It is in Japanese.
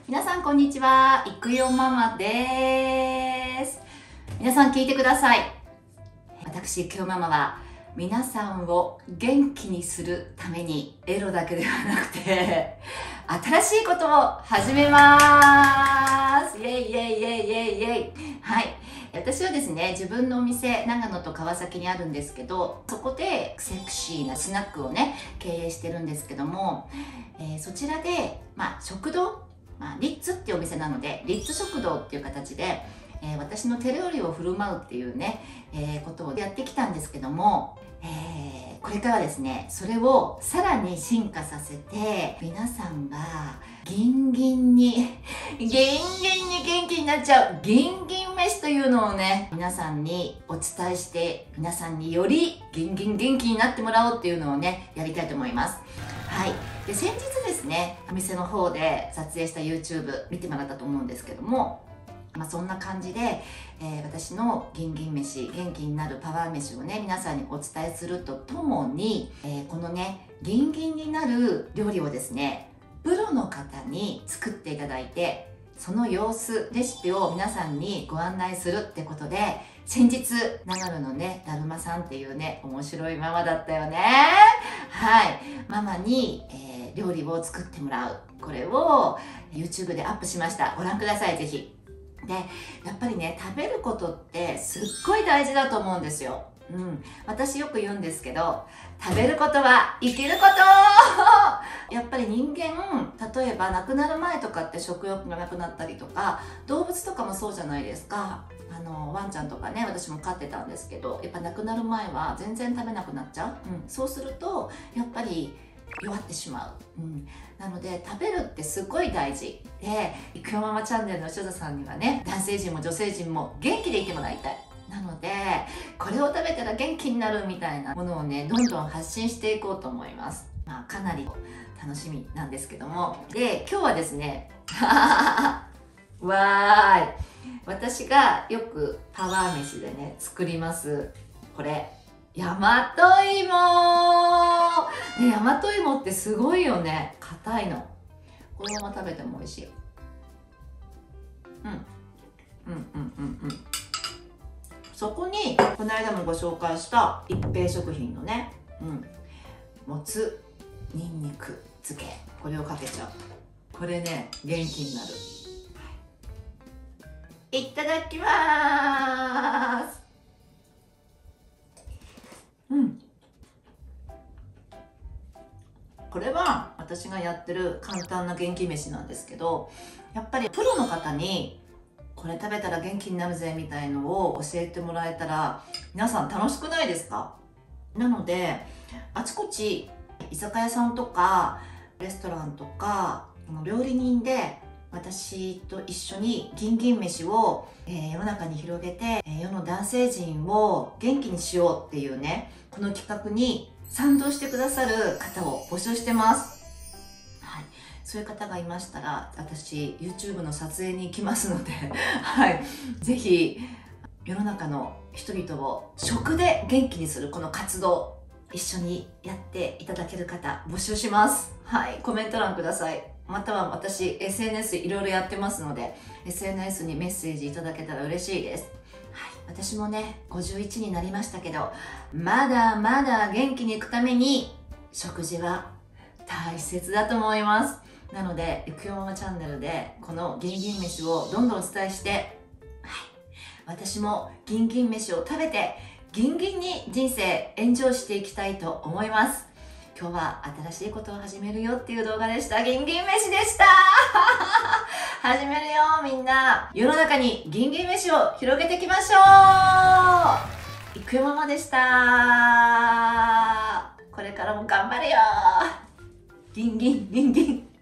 皆さんこんにちは、いくよママです。皆さん聞いてください。私いくよママは皆さんを元気にするためにエロだけではなくて新しいことを始めます。イエイイエイイエイイエイイエイ。はい、私はですね、自分のお店長野と川崎にあるんですけど、そこでセクシーなスナックをね経営してるんですけども、そちらで食堂、リッツっていうお店なのでリッツ食堂っていう形で、私の手料理を振る舞うっていうね、ことをやってきたんですけども、これからはですね、それをさらに進化させて皆さんがギンギンに元気になっちゃうギンギン飯というのをね、皆さんにお伝えして、皆さんにより元気になってもらおうっていうのをねやりたいと思います。はい、で先日ですね、お店の方で撮影した YouTube 見てもらったと思うんですけども、そんな感じで、私のギンギン飯、元気になるパワー飯をね皆さんにお伝えするとともに、このねギンギンになる料理をですねプロの方に作っていただいて、その様子レシピを皆さんにご案内するってことで、先日長野のねだるまさんっていうね面白いママだったよね。はい、ママに、料理を作ってもらう、これを YouTube でアップしました。ご覧ください、ぜひ。でやっぱりね、食べることってすっごい大事だと思うんですよ。私よく言うんですけど、食べることは生きることやっぱり人間、例えば亡くなる前とかって食欲がなくなったりとか、動物とかもそうじゃないですか。ワンちゃんとかね、私も飼ってたんですけど、やっぱ亡くなる前は全然食べなくなっちゃう。そうするとやっぱり弱ってしまう。なので食べるってすごい大事で、いくよママチャンネルのしずさんにはね、男性陣も女性陣も元気でいてもらいたい。なのでこれを食べたら元気になるみたいなものをねどんどん発信していこうと思います。かなり楽しみなんですけども、で今日はですねわーい、私がよくパワー飯でね作ります、これ大和芋ね。大和芋ってすごいよね、硬いの。このまま食べても美味しい。そこにこの間もご紹介した一平食品のね、もつにんにく漬け、これをかけちゃう。これね元気になる。いただきます。これは私がやってる簡単な元気飯なんですけど、やっぱりプロの方にこれ食べたら元気になるぜみたいのを教えてもらえたら皆さん楽しくないですか？なのであちこち居酒屋さんとかレストランとか料理人で私と一緒にギンギン飯を、世の中に広げて、世の男性陣を元気にしようっていうね、この企画に賛同してくださる方を募集してます。はい、そういう方がいましたら私 YouTube の撮影に行きますのではい、ぜひ世の中の人々を食で元気にするこの活動、一緒にやっていただける方募集します。はい、コメント欄ください。または私 SNS いろいろやってますので SNS にメッセージいただけたら嬉しいです。はい、私もね51になりましたけど、まだまだ元気にいくために食事は大切だと思います。なのでいくよママチャンネルでこのギンギン飯をどんどんお伝えして、はい、私もギンギン飯を食べてギンギンに人生エンジョイしていきたいと思います。今日は新しいことを始めるよっていう動画でした。ギンギン飯でした始めるよ、みんな。世の中にギンギン飯を広げていきましょう。いくよママでした。これからも頑張るよ。ギンギンギンギン。